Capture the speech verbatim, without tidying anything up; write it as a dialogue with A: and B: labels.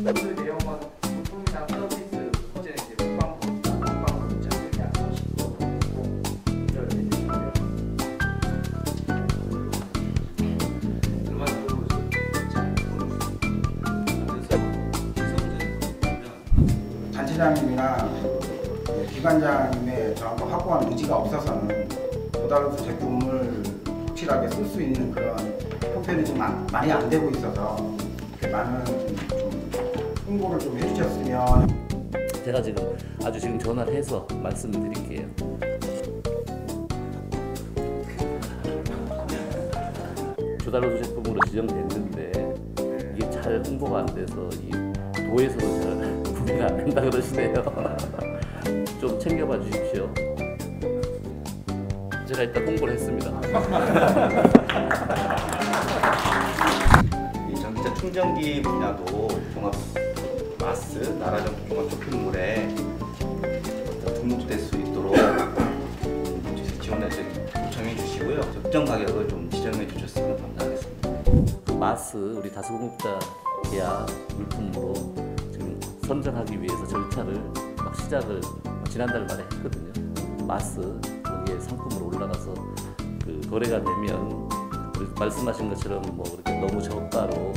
A: 그 내용은 부품이나 서비스, 소재 이제 국방부나 국방부 자격이 안 나오시고 이런 해주시고요. 일반적으로 잘
B: 단체장님이나 기관장님의 저하고 확고한 의지가 없어서는 보다로스 제품을 확실하게 쓸 수 있는 그런 형편이 좀 많이 안 되고 있어서 많은 좀 홍보를 좀 해주셨으면.
C: 제가 지금 아주 지금 전화를 해서 말씀을 드릴게요. 조달로드 제품으로 지정됐는데 이게 잘 홍보가 안 돼서 이 도에서도 잘 구매가 안 된다 그러시네요. 좀 챙겨봐 주십시오. 제가 일단 홍보를 했습니다.
D: 이 전기차 충전기 분야도 종합 마스 나라정 종합 쇼핑몰에 등록될 수 있도록 지원을 요청해 주시고요. 적정 가격을 좀 지정해 주셨으면 감사하겠습니다.
C: 마스 우리 다수공급자 계약 물품으로 지금 선정하기 위해서 절차를 막 시작을 지난달 말에 했거든요. 마스 거기에 상품으로 올라가서 그 거래가 되면 말씀하신 것처럼 뭐 그렇게 너무 저가로